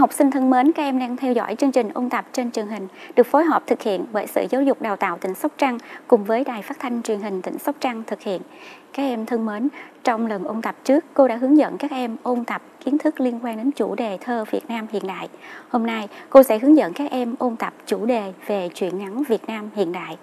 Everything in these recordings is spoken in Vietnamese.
học sinh thân mến, các em đang theo dõi chương trình ôn tập trên truyền hình được phối hợp thực hiện bởi Sở Giáo dục Đào tạo tỉnh Sóc Trăng cùng với Đài Phát thanh Truyền hình tỉnh Sóc Trăng thực hiện. Các em thân mến, trong lần ôn tập trước, cô đã hướng dẫn các em ôn tập kiến thức liên quan đến chủ đề thơ Việt Nam hiện đại. Hôm nay, cô sẽ hướng dẫn các em ôn tập chủ đề về truyện ngắn Việt Nam hiện đại.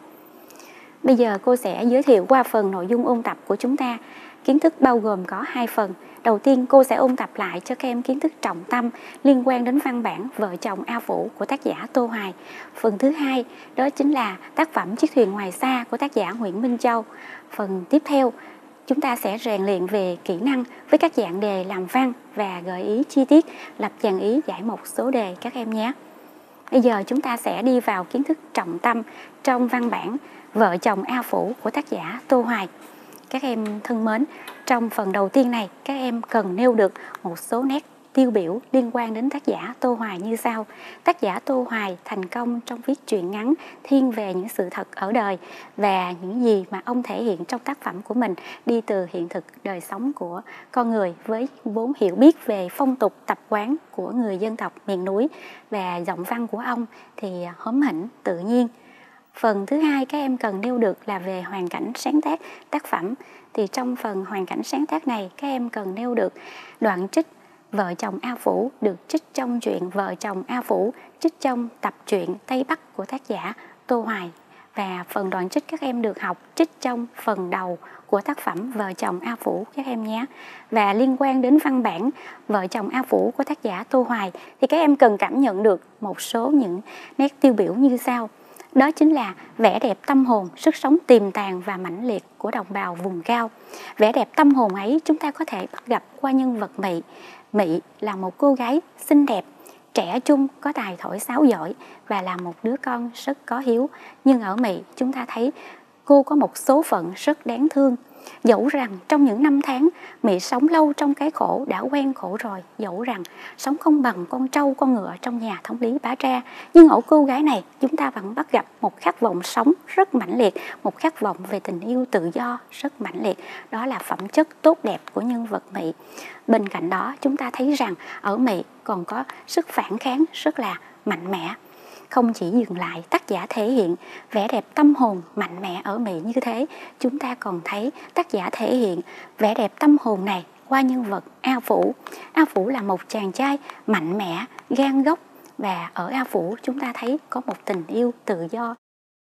Bây giờ cô sẽ giới thiệu qua phần nội dung ôn tập của chúng ta. Kiến thức bao gồm có 2 phần. Đầu tiên, cô sẽ ôn tập lại cho các em kiến thức trọng tâm liên quan đến văn bản Vợ chồng A Phủ của tác giả Tô Hoài. Phần thứ hai, đó chính là tác phẩm Chiếc thuyền ngoài xa của tác giả Nguyễn Minh Châu. Phần tiếp theo, chúng ta sẽ rèn luyện về kỹ năng với các dạng đề làm văn và gợi ý chi tiết, lập dàn ý giải một số đề các em nhé. Bây giờ chúng ta sẽ đi vào kiến thức trọng tâm trong văn bản Vợ chồng A Phủ của tác giả Tô Hoài. Các em thân mến, trong phần đầu tiên này, các em cần nêu được một số nét tiêu biểu liên quan đến tác giả Tô Hoài như sau. Tác giả Tô Hoài thành công trong viết truyện ngắn thiên về những sự thật ở đời và những gì mà ông thể hiện trong tác phẩm của mình đi từ hiện thực đời sống của con người với vốn hiểu biết về phong tục tập quán của người dân tộc miền núi, và giọng văn của ông thì hóm hỉnh tự nhiên. Phần thứ hai các em cần nêu được là về hoàn cảnh sáng tác tác phẩm. Thì trong phần hoàn cảnh sáng tác này, các em cần nêu được đoạn trích Vợ chồng A Phủ được trích trong truyện Vợ chồng A Phủ, trích trong tập truyện Tây Bắc của tác giả Tô Hoài. Và phần đoạn trích các em được học trích trong phần đầu của tác phẩm Vợ chồng A Phủ các em nhé. Và liên quan đến văn bản Vợ chồng A Phủ của tác giả Tô Hoài thì các em cần cảm nhận được một số những nét tiêu biểu như sau. Đó chính là vẻ đẹp tâm hồn, sức sống tiềm tàng và mãnh liệt của đồng bào vùng cao. Vẻ đẹp tâm hồn ấy chúng ta có thể bắt gặp qua nhân vật Mị. Mị là một cô gái xinh đẹp, trẻ trung, có tài thổi sáo giỏi và là một đứa con rất có hiếu. Nhưng ở Mị chúng ta thấy cô có một số phận rất đáng thương. Dẫu rằng trong những năm tháng Mị sống lâu trong cái khổ đã quen khổ rồi, dẫu rằng sống không bằng con trâu con ngựa trong nhà thống lý Bá Tra, nhưng ở cô gái này chúng ta vẫn bắt gặp một khát vọng sống rất mãnh liệt, một khát vọng về tình yêu tự do rất mãnh liệt. Đó là phẩm chất tốt đẹp của nhân vật Mị. Bên cạnh đó chúng ta thấy rằng ở Mị còn có sức phản kháng rất là mạnh mẽ. Không chỉ dừng lại tác giả thể hiện vẻ đẹp tâm hồn mạnh mẽ ở Mị như thế, chúng ta còn thấy tác giả thể hiện vẻ đẹp tâm hồn này qua nhân vật A Phủ. A Phủ là một chàng trai mạnh mẽ, gan góc, và ở A Phủ chúng ta thấy có một tình yêu tự do.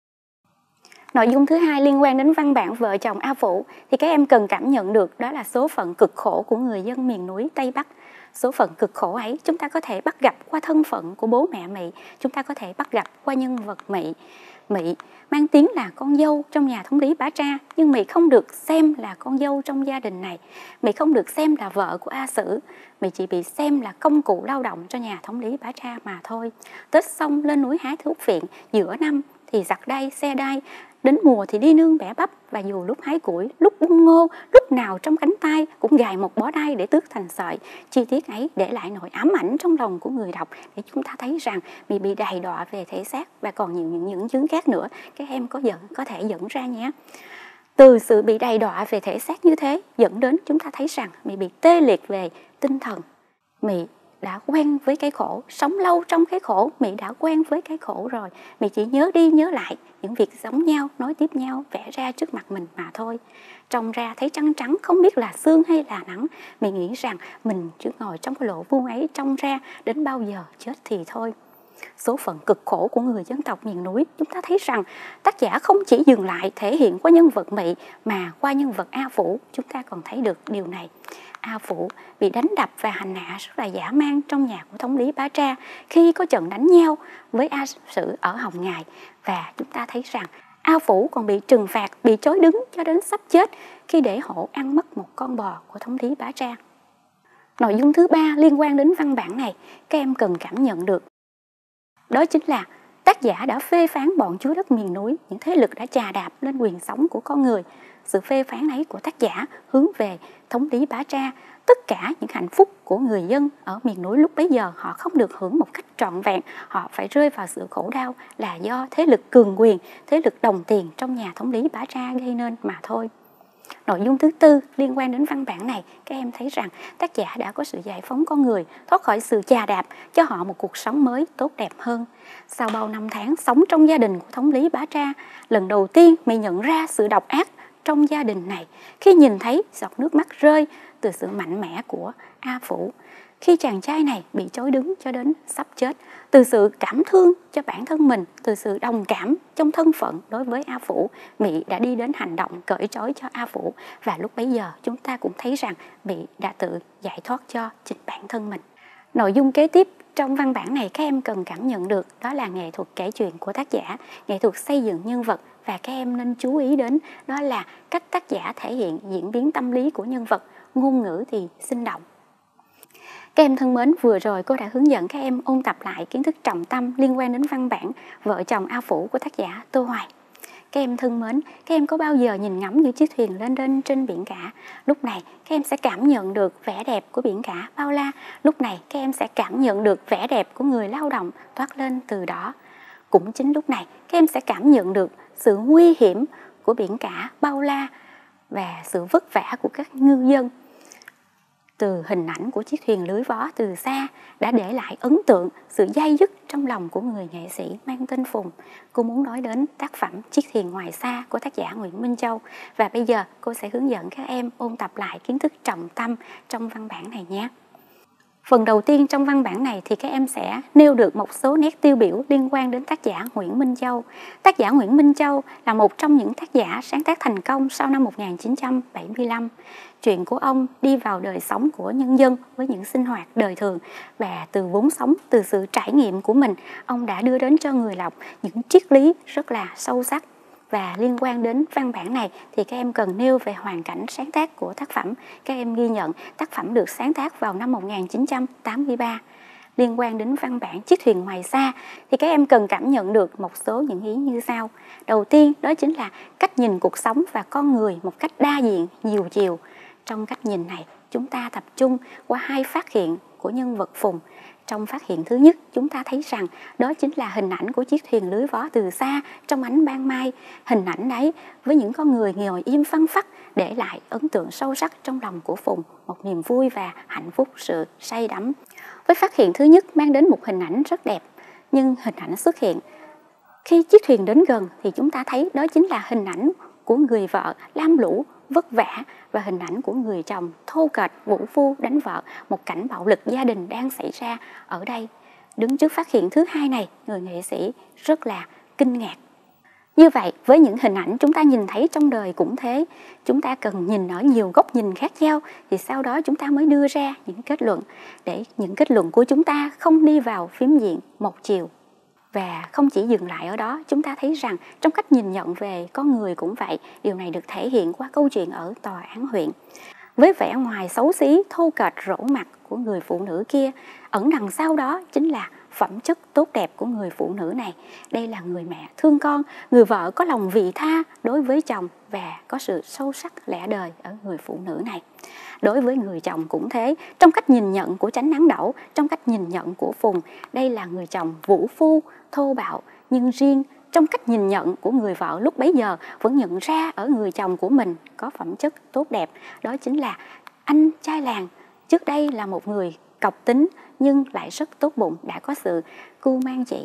Nội dung thứ hai liên quan đến văn bản Vợ chồng A Phủ thì các em cần cảm nhận được đó là số phận cực khổ của người dân miền núi Tây Bắc. Số phận cực khổ ấy chúng ta có thể bắt gặp qua thân phận của bố mẹ Mị, chúng ta có thể bắt gặp qua nhân vật Mị. Mị mang tiếng là con dâu trong nhà thống lý Bá Tra, nhưng Mị không được xem là con dâu trong gia đình này. Mị không được xem là vợ của A Sử. Mị chỉ bị xem là công cụ lao động cho nhà thống lý Bá Tra mà thôi. Tết xong lên núi hái thuốc viện, giữa năm thì giặt đay, xe đay, đến mùa thì đi nương bẻ bắp, và dù lúc hái củi, lúc bung ngô, lúc nào trong cánh tay cũng gài một bó đay để tước thành sợi. Chi tiết ấy để lại nỗi ám ảnh trong lòng của người đọc để chúng ta thấy rằng Mị bị đầy đọa về thể xác và còn những chứng khác nữa. Các em có thể dẫn ra nhé. Từ sự bị đầy đọa về thể xác như thế dẫn đến chúng ta thấy rằng Mị bị tê liệt về tinh thần. Mị đã quen với cái khổ, sống lâu trong cái khổ, Mị đã quen với cái khổ rồi. Mị chỉ nhớ đi nhớ lại những việc giống nhau, nối tiếp nhau, vẽ ra trước mặt mình mà thôi. Trông ra thấy trắng trắng, không biết là sương hay là nắng. Mị nghĩ rằng mình chỉ ngồi trong cái lỗ vuông ấy, trông ra đến bao giờ chết thì thôi. Số phận cực khổ của người dân tộc miền núi, chúng ta thấy rằng tác giả không chỉ dừng lại thể hiện qua nhân vật Mị mà qua nhân vật A Phủ chúng ta còn thấy được điều này. A Phủ bị đánh đập và hành hạ rất là dã man trong nhà của thống lý Bá Tra khi có trận đánh nhau với A Sử ở Hồng Ngài. Và chúng ta thấy rằng A Phủ còn bị trừng phạt, bị chối đứng cho đến sắp chết khi để hổ ăn mất một con bò của thống lý Bá Tra. Nội dung thứ ba liên quan đến văn bản này các em cần cảm nhận được, đó chính là tác giả đã phê phán bọn chúa đất miền núi, những thế lực đã chà đạp lên quyền sống của con người. Sự phê phán ấy của tác giả hướng về thống lý Bá Tra. Tất cả những hạnh phúc của người dân ở miền núi lúc bấy giờ họ không được hưởng một cách trọn vẹn. Họ phải rơi vào sự khổ đau là do thế lực cường quyền, thế lực đồng tiền trong nhà thống lý Bá Tra gây nên mà thôi. Nội dung thứ tư liên quan đến văn bản này, các em thấy rằng tác giả đã có sự giải phóng con người thoát khỏi sự chà đạp, cho họ một cuộc sống mới tốt đẹp hơn. Sau bao năm tháng sống trong gia đình của thống lý Bá Tra, lần đầu tiên mày nhận ra sự độc ác trong gia đình này khi nhìn thấy giọt nước mắt rơi từ sự mạnh mẽ của A Phủ. Khi chàng trai này bị chối đứng cho đến sắp chết, từ sự cảm thương cho bản thân mình, từ sự đồng cảm trong thân phận đối với A Phủ, Mị đã đi đến hành động cởi trói cho A Phủ. Và lúc bấy giờ chúng ta cũng thấy rằng Mị đã tự giải thoát cho chính bản thân mình. Nội dung kế tiếp trong văn bản này các em cần cảm nhận được đó là nghệ thuật kể chuyện của tác giả, nghệ thuật xây dựng nhân vật, và các em nên chú ý đến đó là cách tác giả thể hiện diễn biến tâm lý của nhân vật, ngôn ngữ thì sinh động. Các em thân mến, vừa rồi cô đã hướng dẫn các em ôn tập lại kiến thức trọng tâm liên quan đến văn bản Vợ chồng A Phủ của tác giả Tô Hoài. Các em thân mến, các em có bao giờ nhìn ngắm những chiếc thuyền lênh đênh trên biển cả? Lúc này các em sẽ cảm nhận được vẻ đẹp của biển cả bao la. Lúc này các em sẽ cảm nhận được vẻ đẹp của người lao động toát lên từ đó. Cũng chính lúc này các em sẽ cảm nhận được sự nguy hiểm của biển cả bao la và sự vất vả của các ngư dân. Từ hình ảnh của chiếc thuyền lưới vó từ xa đã để lại ấn tượng, sự day dứt trong lòng của người nghệ sĩ mang tên Phùng. Cô muốn nói đến tác phẩm Chiếc thuyền ngoài xa của tác giả Nguyễn Minh Châu. Và bây giờ cô sẽ hướng dẫn các em ôn tập lại kiến thức trọng tâm trong văn bản này nhé. Phần đầu tiên trong văn bản này thì các em sẽ nêu được một số nét tiêu biểu liên quan đến tác giả Nguyễn Minh Châu. Tác giả Nguyễn Minh Châu là một trong những tác giả sáng tác thành công sau năm 1975. Chuyện của ông đi vào đời sống của nhân dân với những sinh hoạt đời thường, và từ vốn sống, từ sự trải nghiệm của mình, ông đã đưa đến cho người đọc những triết lý rất là sâu sắc. Và liên quan đến văn bản này thì các em cần nêu về hoàn cảnh sáng tác của tác phẩm. Các em ghi nhận tác phẩm được sáng tác vào năm 1983. Liên quan đến văn bản Chiếc thuyền ngoài xa thì các em cần cảm nhận được một số những ý như sau. Đầu tiên đó chính là cách nhìn cuộc sống và con người một cách đa diện, nhiều chiều. Trong cách nhìn này, chúng ta tập trung qua hai phát hiện của nhân vật Phùng. Trong phát hiện thứ nhất, chúng ta thấy rằng đó chính là hình ảnh của chiếc thuyền lưới vó từ xa trong ánh ban mai. Hình ảnh đấy với những con người ngồi im phăng phắc để lại ấn tượng sâu sắc trong lòng của Phùng, một niềm vui và hạnh phúc, sự say đắm. Với phát hiện thứ nhất mang đến một hình ảnh rất đẹp, nhưng hình ảnh xuất hiện khi chiếc thuyền đến gần thì chúng ta thấy đó chính là hình ảnh của người vợ lam lũ, vất vả, và hình ảnh của người chồng thô kệch, vũ phu đánh vợ, một cảnh bạo lực gia đình đang xảy ra ở đây. Đứng trước phát hiện thứ hai này, người nghệ sĩ rất là kinh ngạc. Như vậy, với những hình ảnh chúng ta nhìn thấy trong đời cũng thế, chúng ta cần nhìn ở nhiều góc nhìn khác nhau thì sau đó chúng ta mới đưa ra những kết luận, để những kết luận của chúng ta không đi vào phiến diện một chiều. Và không chỉ dừng lại ở đó, chúng ta thấy rằng trong cách nhìn nhận về con người cũng vậy, điều này được thể hiện qua câu chuyện ở tòa án huyện. Với vẻ ngoài xấu xí, thô kệch, rỗ mặt của người phụ nữ kia, ẩn đằng sau đó chính là phẩm chất tốt đẹp của người phụ nữ này. Đây là người mẹ thương con, người vợ có lòng vị tha đối với chồng và có sự sâu sắc lẽ đời ở người phụ nữ này. Đối với người chồng cũng thế, trong cách nhìn nhận của Chánh Nắng Đẩu, trong cách nhìn nhận của Phùng, đây là người chồng vũ phu, thô bạo, nhưng riêng trong cách nhìn nhận của người vợ lúc bấy giờ vẫn nhận ra ở người chồng của mình có phẩm chất tốt đẹp. Đó chính là anh trai làng, trước đây là một người cọc tính nhưng lại rất tốt bụng, đã có sự cưu mang chị.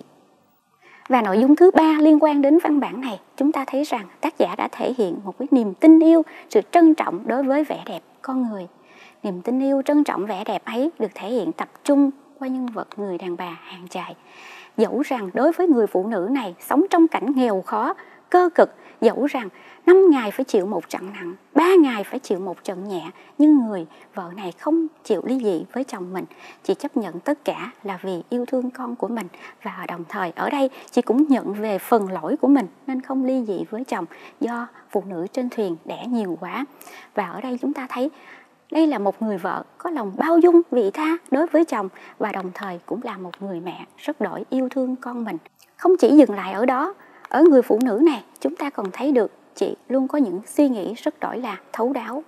Và nội dung thứ ba liên quan đến văn bản này, chúng ta thấy rằng tác giả đã thể hiện một cái niềm tin yêu, sự trân trọng đối với vẻ đẹp con người. Niềm tin yêu, trân trọng vẻ đẹp ấy được thể hiện tập trung qua nhân vật người đàn bà hàng chài. Dẫu rằng đối với người phụ nữ này sống trong cảnh nghèo khó, cơ cực, dẫu rằng 5 ngày phải chịu một trận nặng, 3 ngày phải chịu một trận nhẹ, nhưng người vợ này không chịu ly dị với chồng mình, chị chấp nhận tất cả là vì yêu thương con của mình, và đồng thời ở đây chị cũng nhận về phần lỗi của mình nên không ly dị với chồng do phụ nữ trên thuyền đẻ nhiều quá. Và ở đây chúng ta thấy đây là một người vợ có lòng bao dung, vị tha đối với chồng, và đồng thời cũng là một người mẹ rất đỗi yêu thương con mình. Không chỉ dừng lại ở đó, ở người phụ nữ này chúng ta còn thấy được chị luôn có những suy nghĩ rất đỗi là thấu đáo.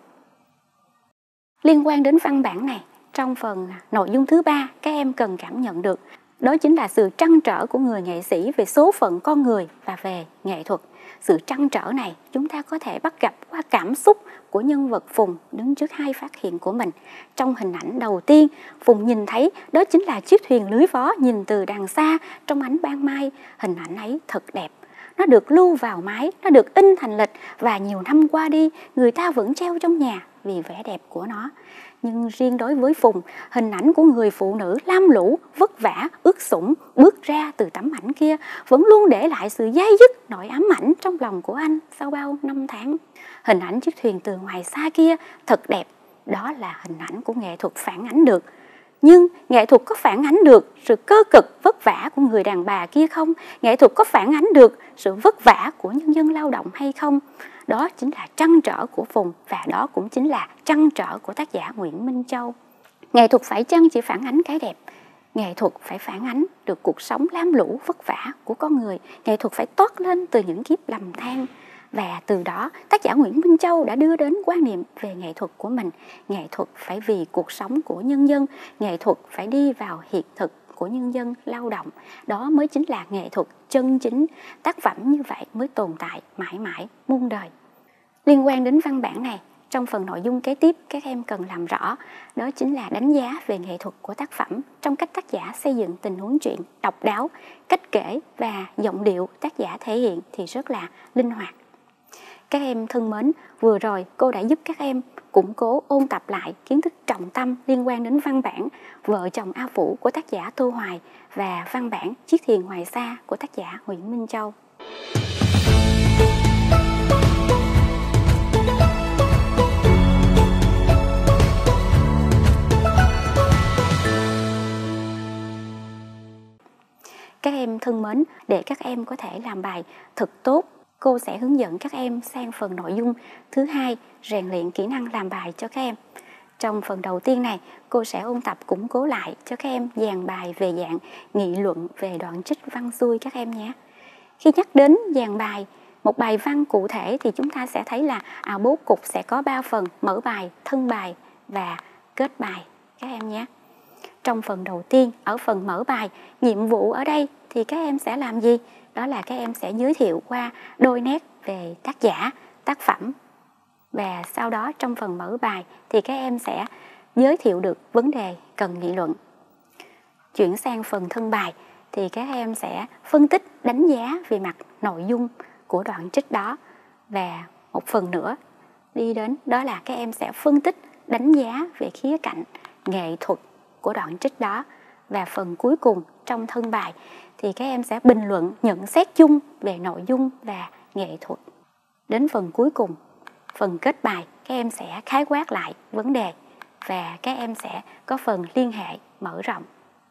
Liên quan đến văn bản này, trong phần nội dung thứ ba, các em cần cảm nhận được Đó chính là sự trăn trở của người nghệ sĩ về số phận con người và về nghệ thuật. Sự trăn trở này chúng ta có thể bắt gặp qua cảm xúc của nhân vật Phùng đứng trước hai phát hiện của mình. Trong hình ảnh đầu tiên, Phùng nhìn thấy đó chính là chiếc thuyền lưới vó nhìn từ đằng xa trong ánh ban mai. Hình ảnh ấy thật đẹp. Nó được lưu vào máy, nó được in thành lịch và nhiều năm qua đi, người ta vẫn treo trong nhà vì vẻ đẹp của nó. Nhưng riêng đối với Phùng, hình ảnh của người phụ nữ lam lũ, vất vả, ướt sũng bước ra từ tấm ảnh kia vẫn luôn để lại sự dai dứt, nỗi ám ảnh trong lòng của anh sau bao năm tháng. Hình ảnh chiếc thuyền từ ngoài xa kia thật đẹp, đó là hình ảnh của nghệ thuật phản ánh được. Nhưng nghệ thuật có phản ánh được sự cơ cực vất vả của người đàn bà kia không? Nghệ thuật có phản ánh được sự vất vả của nhân dân lao động hay không? Đó chính là trăn trở của Phùng và đó cũng chính là trăn trở của tác giả Nguyễn Minh Châu. Nghệ thuật phải chăng chỉ phản ánh cái đẹp? Nghệ thuật phải phản ánh được cuộc sống lam lũ vất vả của con người. Nghệ thuật phải toát lên từ những kiếp lầm than. Và từ đó tác giả Nguyễn Minh Châu đã đưa đến quan niệm về nghệ thuật của mình. Nghệ thuật phải vì cuộc sống của nhân dân. Nghệ thuật phải đi vào hiện thực của nhân dân lao động. Đó mới chính là nghệ thuật chân chính. Tác phẩm như vậy mới tồn tại mãi mãi muôn đời. Liên quan đến văn bản này, trong phần nội dung kế tiếp các em cần làm rõ, đó chính là đánh giá về nghệ thuật của tác phẩm trong cách tác giả xây dựng tình huống truyện độc đáo, cách kể và giọng điệu tác giả thể hiện thì rất là linh hoạt. Các em thân mến, vừa rồi cô đã giúp các em củng cố ôn tập lại kiến thức trọng tâm liên quan đến văn bản Vợ chồng A Phủ của tác giả Tô Hoài và văn bản Chiếc thuyền ngoài xa của tác giả Nguyễn Minh Châu. Các em thân mến, để các em có thể làm bài thật tốt, cô sẽ hướng dẫn các em sang phần nội dung thứ hai, rèn luyện kỹ năng làm bài cho các em. Trong phần đầu tiên này, cô sẽ ôn tập củng cố lại cho các em dàn bài về dạng nghị luận về đoạn trích văn xuôi các em nhé. Khi nhắc đến dàn bài, một bài văn cụ thể thì chúng ta sẽ thấy là bố cục sẽ có 3 phần: mở bài, thân bài và kết bài các em nhé. Trong phần đầu tiên, ở phần mở bài, nhiệm vụ ở đây thì các em sẽ làm gì? Đó là các em sẽ giới thiệu qua đôi nét về tác giả, tác phẩm. Và sau đó trong phần mở bài thì các em sẽ giới thiệu được vấn đề cần nghị luận. Chuyển sang phần thân bài thì các em sẽ phân tích, đánh giá về mặt nội dung của đoạn trích đó. Và một phần nữa đi đến đó là các em sẽ phân tích, đánh giá về khía cạnh nghệ thuật của đoạn trích đó. Và phần cuối cùng trong thân bài thì các em sẽ bình luận, nhận xét chung về nội dung và nghệ thuật. Đến phần cuối cùng, phần kết bài, các em sẽ khái quát lại vấn đề và các em sẽ có phần liên hệ mở rộng.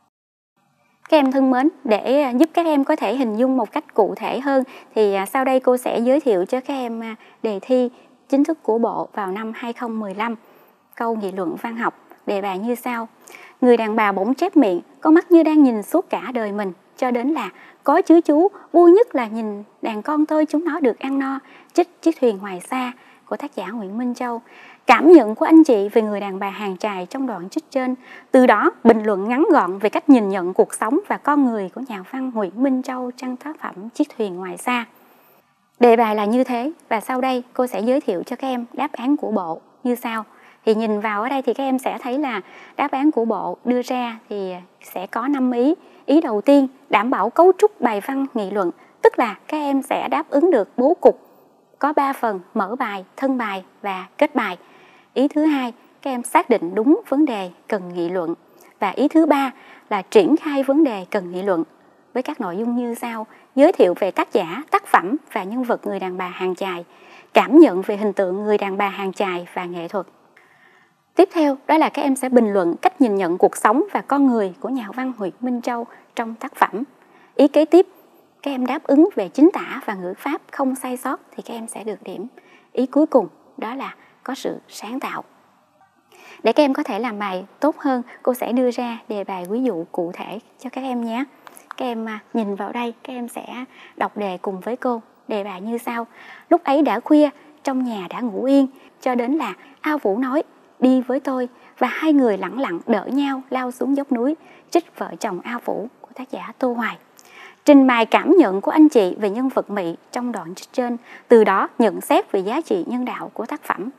Các em thân mến, để giúp các em có thể hình dung một cách cụ thể hơn thì sau đây cô sẽ giới thiệu cho các em đề thi chính thức của Bộ vào năm 2015. Câu nghị luận văn học, đề bài như sau: người đàn bà bỗng chép miệng, con mắt như đang nhìn suốt cả đời mình, cho đến là có chứ chú, vui nhất là nhìn đàn con tôi chúng nó được ăn no. Trích Chiếc thuyền ngoài xa của tác giả Nguyễn Minh Châu. Cảm nhận của anh chị về người đàn bà hàng chài trong đoạn trích trên, từ đó bình luận ngắn gọn về cách nhìn nhận cuộc sống và con người của nhà văn Nguyễn Minh Châu trong tác phẩm Chiếc thuyền ngoài xa. Đề bài là như thế và sau đây cô sẽ giới thiệu cho các em đáp án của Bộ như sau. Thì nhìn vào ở đây thì các em sẽ thấy là đáp án của Bộ đưa ra thì sẽ có 5 ý. Ý đầu tiên, đảm bảo cấu trúc bài văn nghị luận, tức là các em sẽ đáp ứng được bố cục có 3 phần: mở bài, thân bài và kết bài. Ý thứ hai, các em xác định đúng vấn đề cần nghị luận. Và ý thứ ba là triển khai vấn đề cần nghị luận với các nội dung như sau: giới thiệu về tác giả, tác phẩm và nhân vật người đàn bà hàng chài, cảm nhận về hình tượng người đàn bà hàng chài và nghệ thuật. Tiếp theo đó là các em sẽ bình luận cách nhìn nhận cuộc sống và con người của nhà văn Nguyễn Minh Châu trong tác phẩm. Ý kế tiếp, các em đáp ứng về chính tả và ngữ pháp không sai sót thì các em sẽ được điểm. Ý cuối cùng đó là có sự sáng tạo. Để các em có thể làm bài tốt hơn, cô sẽ đưa ra đề bài ví dụ cụ thể cho các em nhé. Các em nhìn vào đây, các em sẽ đọc đề cùng với cô. Đề bài như sau: lúc ấy đã khuya, trong nhà đã ngủ yên, cho đến là A Vũ nói đi với tôi, và hai người lẳng lặng đỡ nhau lao xuống dốc núi. Trích Vợ chồng A Vũ của tác giả Tô Hoài. Trình bày cảm nhận của anh chị về nhân vật Mị trong đoạn trích trên, từ đó nhận xét về giá trị nhân đạo của tác phẩm.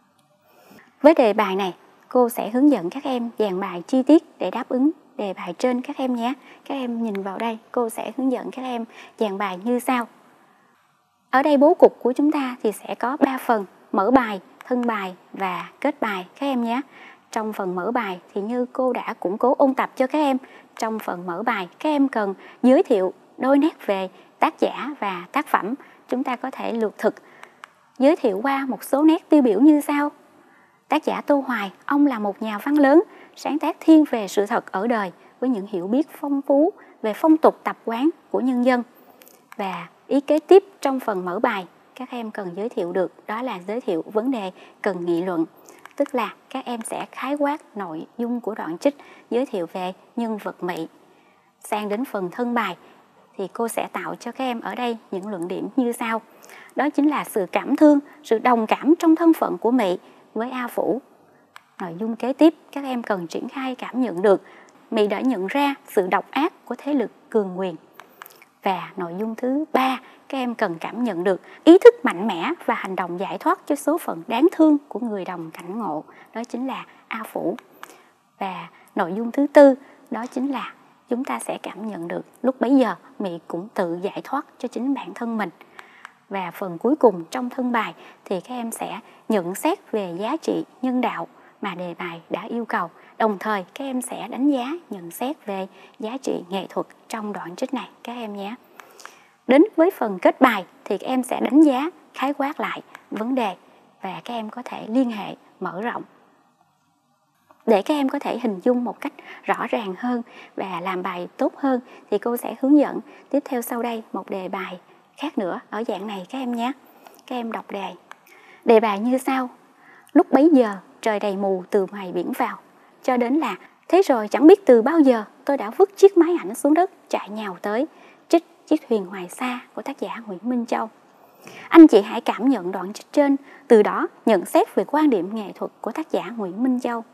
Với đề bài này, cô sẽ hướng dẫn các em dàn bài chi tiết để đáp ứng đề bài trên các em nhé. Các em nhìn vào đây, cô sẽ hướng dẫn các em dàn bài như sau. Ở đây bố cục của chúng ta thì sẽ có 3 phần: mở bài, thân bài và kết bài các em nhé. Trong phần mở bài thì như cô đã củng cố ôn tập cho các em, trong phần mở bài các em cần giới thiệu đôi nét về tác giả và tác phẩm. Chúng ta có thể lược thực giới thiệu qua một số nét tiêu biểu như sau. Tác giả Tô Hoài, ông là một nhà văn lớn, sáng tác thiên về sự thật ở đời với những hiểu biết phong phú về phong tục tập quán của nhân dân. Và ý kế tiếp trong phần mở bài các em cần giới thiệu được đó là giới thiệu vấn đề cần nghị luận, tức là các em sẽ khái quát nội dung của đoạn trích, giới thiệu về nhân vật Mị. Sang đến phần thân bài thì cô sẽ tạo cho các em ở đây những luận điểm như sau. Đó chính là sự cảm thương, sự đồng cảm trong thân phận của Mị với A Phủ. Nội dung kế tiếp các em cần triển khai cảm nhận được Mị đã nhận ra sự độc ác của thế lực cường quyền. Và nội dung thứ 3, các em cần cảm nhận được ý thức mạnh mẽ và hành động giải thoát cho số phận đáng thương của người đồng cảnh ngộ, đó chính là A Phủ. Và nội dung thứ 4, đó chính là chúng ta sẽ cảm nhận được lúc bấy giờ Mị cũng tự giải thoát cho chính bản thân mình. Và phần cuối cùng trong thân bài thì các em sẽ nhận xét về giá trị nhân đạo mà đề bài đã yêu cầu. Đồng thời các em sẽ đánh giá, nhận xét về giá trị nghệ thuật trong đoạn trích này các em nhé. Đến với phần kết bài thì các em sẽ đánh giá, khái quát lại vấn đề và các em có thể liên hệ, mở rộng. Để các em có thể hình dung một cách rõ ràng hơn và làm bài tốt hơn thì cô sẽ hướng dẫn tiếp theo sau đây một đề bài khác nữa ở dạng này các em nhé. Các em đọc đề. Đề bài như sau. Lúc bấy giờ trời đầy mù từ ngoài biển vào, cho đến là thế rồi chẳng biết từ bao giờ tôi đã vứt chiếc máy ảnh xuống đất chạy nhào tới. Trích Chiếc thuyền Hoài Sa của tác giả Nguyễn Minh Châu. Anh chị hãy cảm nhận đoạn trích trên, từ đó nhận xét về quan điểm nghệ thuật của tác giả Nguyễn Minh Châu.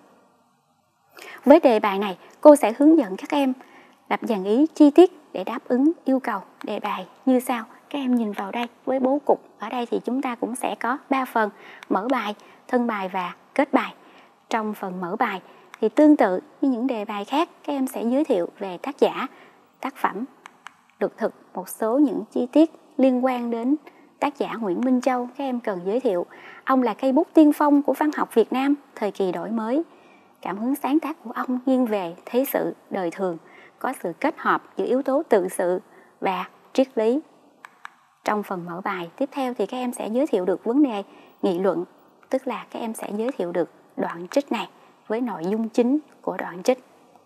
Với đề bài này, cô sẽ hướng dẫn các em lập dàn ý chi tiết để đáp ứng yêu cầu đề bài như sau. Các em nhìn vào đây với bố cục, ở đây thì chúng ta cũng sẽ có 3 phần: mở bài, thân bài và kết bài. Trong phần mở bài thì tương tự như những đề bài khác, các em sẽ giới thiệu về tác giả, tác phẩm, lược thực một số những chi tiết liên quan đến tác giả Nguyễn Minh Châu. Các em cần giới thiệu ông là cây bút tiên phong của văn học Việt Nam thời kỳ đổi mới. Cảm hứng sáng tác của ông nghiêng về thế sự đời thường, có sự kết hợp giữa yếu tố tự sự và triết lý. Trong phần mở bài tiếp theo thì các em sẽ giới thiệu được vấn đề nghị luận, tức là các em sẽ giới thiệu được đoạn trích này với nội dung chính của đoạn trích.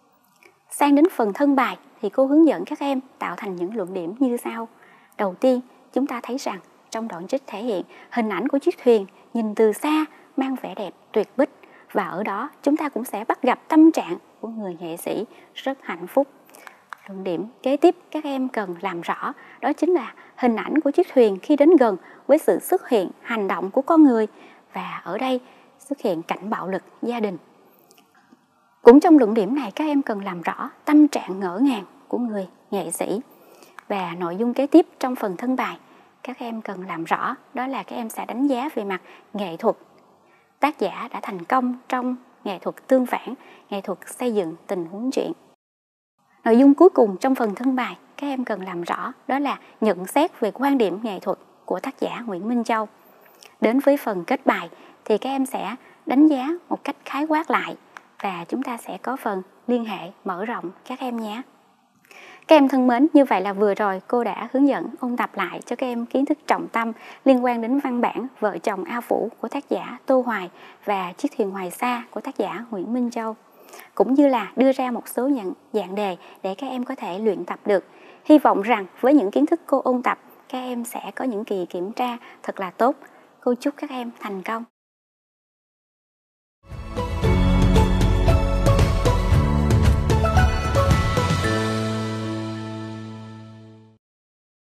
Sang đến phần thân bài thì cô hướng dẫn các em tạo thành những luận điểm như sau. Đầu tiên, chúng ta thấy rằng trong đoạn trích thể hiện hình ảnh của chiếc thuyền nhìn từ xa mang vẻ đẹp tuyệt bích, và ở đó chúng ta cũng sẽ bắt gặp tâm trạng của người nghệ sĩ rất hạnh phúc. Luận điểm kế tiếp các em cần làm rõ đó chính là hình ảnh của chiếc thuyền khi đến gần với sự xuất hiện hành động của con người, và ở đây xuất hiện cảnh bạo lực gia đình. Cũng trong luận điểm này các em cần làm rõ tâm trạng ngỡ ngàng của người nghệ sĩ. Và nội dung kế tiếp trong phần thân bài các em cần làm rõ đó là các em sẽ đánh giá về mặt nghệ thuật. Tác giả đã thành công trong nghệ thuật tương phản, nghệ thuật xây dựng tình huống truyện. Nội dung cuối cùng trong phần thân bài các em cần làm rõ đó là nhận xét về quan điểm nghệ thuật của tác giả Nguyễn Minh Châu. Đến với phần kết bài thì các em sẽ đánh giá một cách khái quát lại và chúng ta sẽ có phần liên hệ mở rộng các em nhé. Các em thân mến, như vậy là vừa rồi cô đã hướng dẫn ôn tập lại cho các em kiến thức trọng tâm liên quan đến văn bản Vợ chồng A Phủ của tác giả Tô Hoài và Chiếc thuyền Hoài Sa của tác giả Nguyễn Minh Châu, cũng như là đưa ra một số những dạng đề để các em có thể luyện tập được. Hy vọng rằng với những kiến thức cô ôn tập, các em sẽ có những kỳ kiểm tra thật là tốt. Cô chúc các em thành công.